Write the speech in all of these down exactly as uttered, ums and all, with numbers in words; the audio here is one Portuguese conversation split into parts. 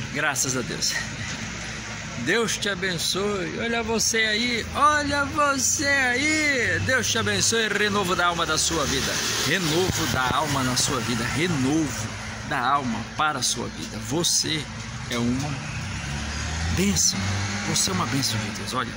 Graças a Deus. Deus te abençoe. Olha você aí, olha você aí. Deus te abençoe. Renovo da alma da sua vida. Renovo da alma na sua vida. Renovo da alma para a sua vida. Você é uma bênção. Você é uma bênção de Deus. Olha,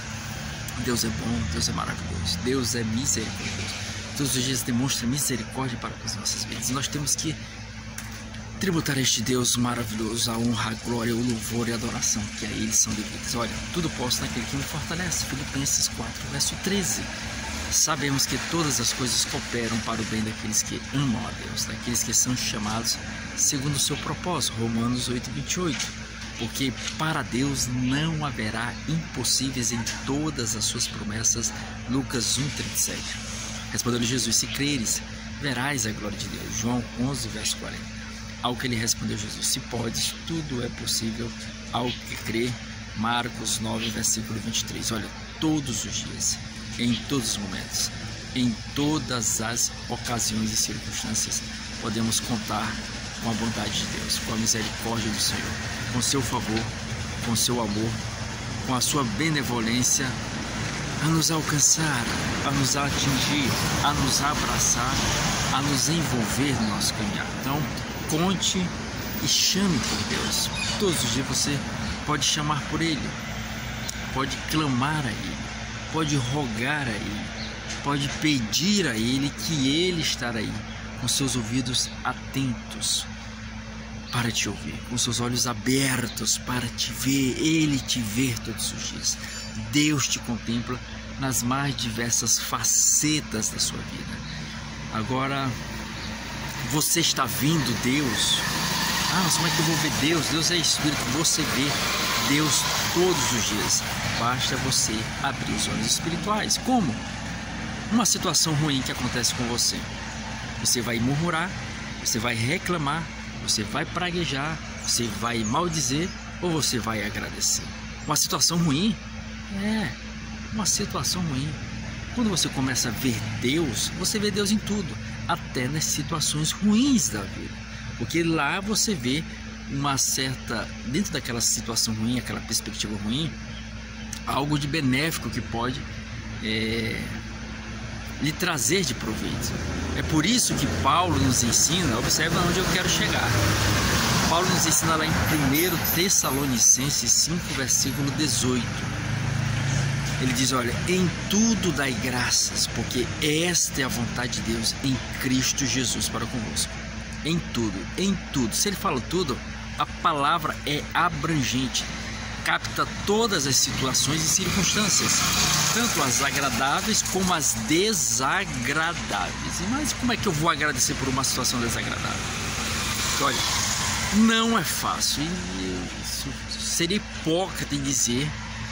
Deus é bom, Deus é maravilhoso, Deus é misericordioso. Todos os dias demonstra misericórdia para as nossas vidas. Nós temos que tributar a este Deus maravilhoso a honra, a glória, o louvor e a adoração que a Ele são devidas. Olha, tudo posso naquele que me fortalece. Filipenses quatro, verso treze. Sabemos que todas as coisas cooperam para o bem daqueles que amam a Deus, daqueles que são chamados segundo o seu propósito. Romanos oito, vinte e oito. Porque para Deus não haverá impossíveis em todas as suas promessas. Lucas um, trinta e sete. Respondeu-lhe Jesus: se creres, verás a glória de Deus. João onze, verso quarenta. Ao que lhe respondeu Jesus: se podes, tudo é possível ao que crê. Marcos nove, versículo vinte e três. Olha, todos os dias, em todos os momentos, em todas as ocasiões e circunstâncias, podemos contar com a bondade de Deus, com a misericórdia do Senhor, com seu favor, com seu amor, com a sua benevolência a nos alcançar, a nos atingir, a nos abraçar, a nos envolver no nosso caminhar. Então, conte e chame por Deus. Todos os dias você pode chamar por Ele, pode clamar a Ele, pode rogar a Ele, pode pedir a Ele que Ele estará aí, com seus ouvidos atentos para te ouvir, com seus olhos abertos para te ver, Ele te ver todos os dias. Deus te contempla nas mais diversas facetas da sua vida. Agora, você está vendo Deus? Ah, mas como é que eu vou ver Deus? Deus é Espírito. Você vê Deus todos os dias. Basta você abrir os olhos espirituais. Como? Uma situação ruim que acontece com você. Você vai murmurar, você vai reclamar, você vai praguejar, você vai maldizer ou você vai agradecer? Uma situação ruim? É, uma situação ruim. Quando você começa a ver Deus, você vê Deus em tudo, até nas situações ruins da vida, porque lá você vê uma certa, dentro daquela situação ruim, aquela perspectiva ruim, algo de benéfico que pode é, lhe trazer de proveito. É por isso que Paulo nos ensina, observa onde eu quero chegar. Paulo nos ensina lá em primeiro Tessalonicenses cinco, versículo dezoito. Ele diz: olha, em tudo dai graças, porque esta é a vontade de Deus em Cristo Jesus para convosco. Em tudo, em tudo. Se ele fala tudo, a palavra é abrangente, capta todas as situações e circunstâncias, tanto as agradáveis como as desagradáveis. Mas como é que eu vou agradecer por uma situação desagradável? Olha, não é fácil, e seria hipócrita em dizer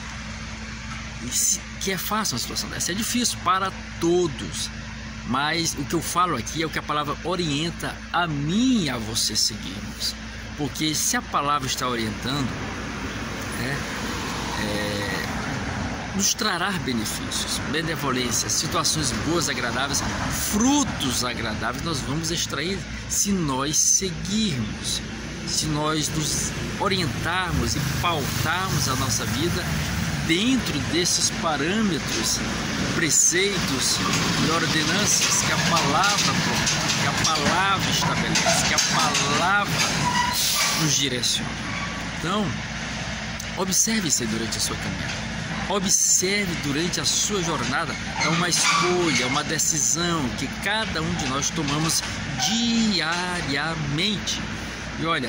que é fácil uma situação dessa. É difícil para todos, mas o que eu falo aqui é o que a palavra orienta a mim e a você seguirmos, porque se a palavra está orientando, né, é, nos trará benefícios, benevolência, situações boas, agradáveis, frutos agradáveis nós vamos extrair se nós seguirmos, se nós nos orientarmos e pautarmos a nossa vida dentro desses parâmetros, preceitos e ordenanças que a palavra propõe, que a palavra estabelece, que a palavra nos direciona. Então, observe isso aí durante a sua caminhada, observe durante a sua jornada. É uma escolha, é uma decisão que cada um de nós tomamos diariamente. E olha,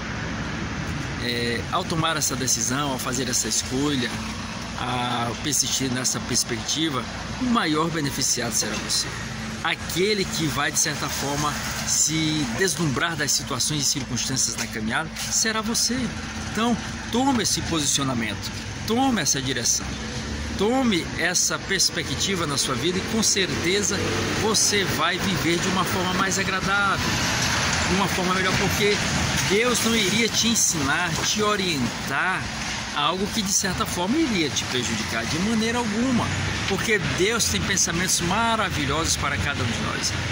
É, ao tomar essa decisão, ao fazer essa escolha, a persistir nessa perspectiva, o maior beneficiado será você. Aquele que vai, de certa forma, se deslumbrar das situações e circunstâncias na caminhada, será você. Então, tome esse posicionamento, tome essa direção, tome essa perspectiva na sua vida e com certeza você vai viver de uma forma mais agradável, de uma forma melhor, porque Deus não iria te ensinar, te orientar a algo que de certa forma iria te prejudicar de maneira alguma, porque Deus tem pensamentos maravilhosos para cada um de nós.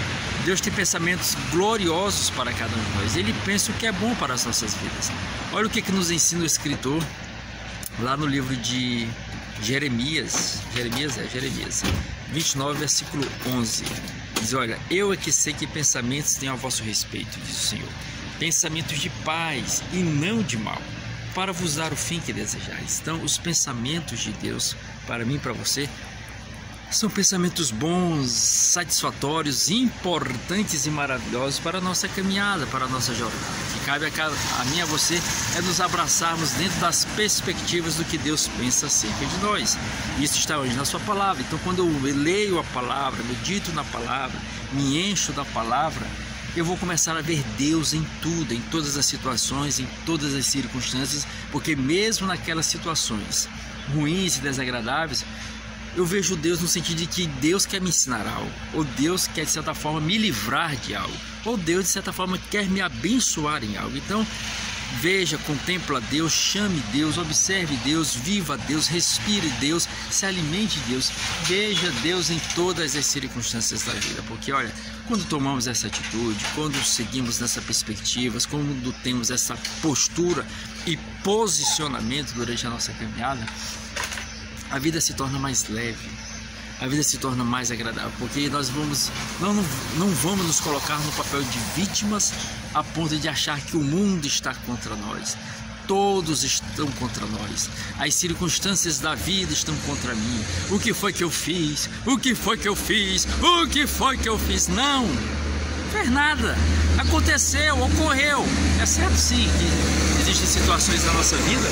Deus tem pensamentos gloriosos para cada um de nós. Ele pensa o que é bom para as nossas vidas. Olha o que, que nos ensina o escritor lá no livro de Jeremias, Jeremias é Jeremias, vinte e nove, versículo onze. Diz: olha, eu é que sei que pensamentos tenho a vosso respeito, diz o Senhor, pensamentos de paz e não de mal, para vos dar o fim que desejais. Então, os pensamentos de Deus para mim e para você são pensamentos bons, satisfatórios, importantes e maravilhosos para a nossa caminhada, para a nossa jornada. O que cabe a mim e a você é nos abraçarmos dentro das perspectivas do que Deus pensa acerca de nós. Isso está hoje na sua palavra. Então, quando eu leio a palavra, medito na palavra, me encho da palavra, eu vou começar a ver Deus em tudo, em todas as situações, em todas as circunstâncias, porque mesmo naquelas situações ruins e desagradáveis, eu vejo Deus no sentido de que Deus quer me ensinar algo, ou Deus quer de certa forma me livrar de algo, ou Deus de certa forma quer me abençoar em algo. Então veja, contempla Deus, chame Deus, observe Deus, viva Deus, respire Deus, se alimente de Deus, veja Deus em todas as circunstâncias da vida. Porque olha, quando tomamos essa atitude, quando seguimos nessa perspectiva, quando temos essa postura e posicionamento durante a nossa caminhada, a vida se torna mais leve, a vida se torna mais agradável, porque nós vamos, não, não, não vamos nos colocar no papel de vítimas a ponto de achar que o mundo está contra nós. Todos estão contra nós, as circunstâncias da vida estão contra mim. O que foi que eu fiz? O que foi que eu fiz? O que foi que eu fiz? Não, não fez nada, aconteceu, ocorreu. É certo sim que existem situações na nossa vida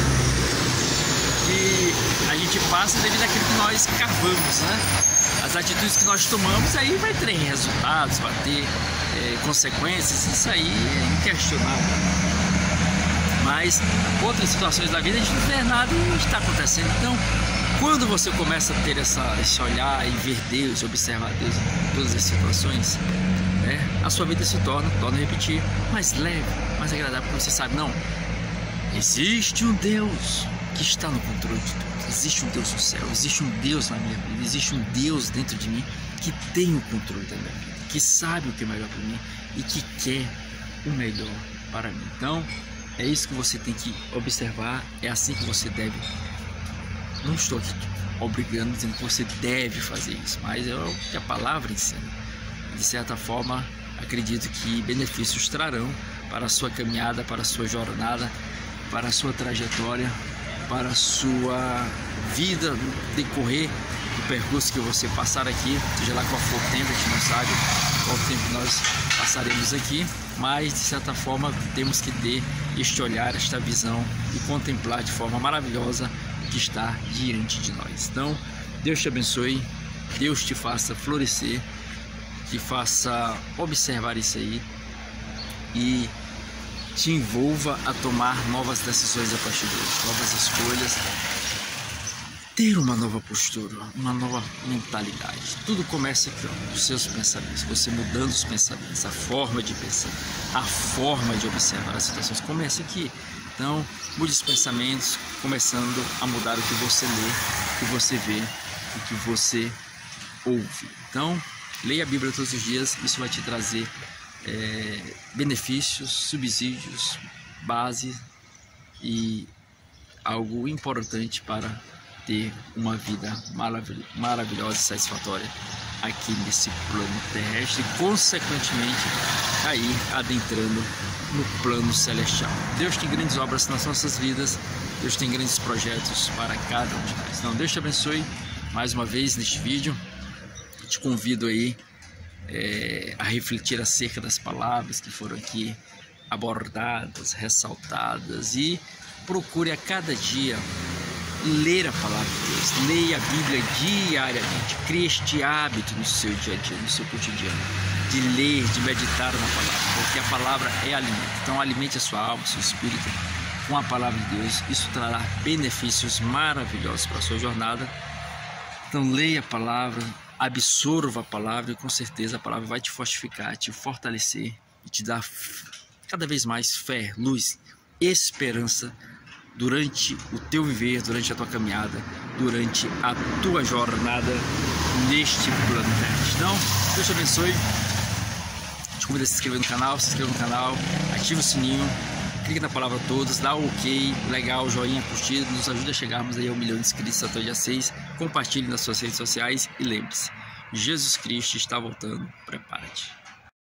que a gente passa devido àquilo que nós cavamos, né? As atitudes que nós tomamos, aí vai ter resultados, vai ter é, consequências, isso aí é inquestionável. Mas outras situações da vida a gente não vê nada e está acontecendo. Então, quando você começa a ter essa, esse olhar e ver Deus, observar Deus em todas as situações, né, a sua vida se torna, torna a repetir, mais leve, mais agradável, porque você sabe, não, existe um Deus que está no controle de tudo. Existe um Deus no céu, existe um Deus na minha vida, existe um Deus dentro de mim que tem o controle da minha vida, que sabe o que é melhor para mim e que quer o melhor para mim. Então, é isso que você tem que observar, é assim que você deve. Não estou aqui obrigando, dizendo que você deve fazer isso, mas é o que a palavra ensina. De certa forma, acredito que benefícios trarão para a sua caminhada, para a sua jornada, para a sua trajetória, para a sua vida no decorrer do percurso que você passar aqui, seja lá qual for o tempo, a gente não sabe qual tempo nós passaremos aqui, mas de certa forma temos que ter este olhar, esta visão e contemplar de forma maravilhosa o que está diante de nós. Então, Deus te abençoe, Deus te faça florescer, te faça observar isso aí e te envolva a tomar novas decisões a partir de hoje, novas escolhas, ter uma nova postura, uma nova mentalidade. Tudo começa aqui, ó, dos seus pensamentos, você mudando os pensamentos, a forma de pensar, a forma de observar as situações, começa aqui. Então, mude os pensamentos, começando a mudar o que você lê, o que você vê, o que você ouve. Então, leia a Bíblia todos os dias, isso vai te trazer É, benefícios, subsídios, base e algo importante para ter uma vida maravil maravilhosa e satisfatória aqui nesse plano terrestre e, consequentemente, aí adentrando no plano celestial. Deus tem grandes obras nas nossas vidas, Deus tem grandes projetos para cada um de nós. Então, Deus te abençoe mais uma vez neste vídeo. Te convido aí É, a refletir acerca das palavras que foram aqui abordadas, ressaltadas, e procure a cada dia ler a palavra de Deus, leia a Bíblia diariamente, crie este hábito no seu dia a dia, no seu cotidiano, de ler, de meditar na palavra, porque a palavra é alimento. Então alimente a sua alma, seu espírito com a palavra de Deus, isso trará benefícios maravilhosos para a sua jornada. Então leia a palavra, absorva a palavra e com certeza a palavra vai te fortificar, te fortalecer e te dar cada vez mais fé, luz, esperança durante o teu viver, durante a tua caminhada, durante a tua jornada neste plano terrestre. Então, Deus te abençoe, Te convido a se inscrever no canal, se inscreva no canal, ative o sininho, clique na palavra todos, dá o ok, legal, joinha, curtida, nos ajuda a chegarmos aí a um milhão de inscritos até o dia seis. Compartilhe nas suas redes sociais e lembre-se, Jesus Cristo está voltando, prepara-te.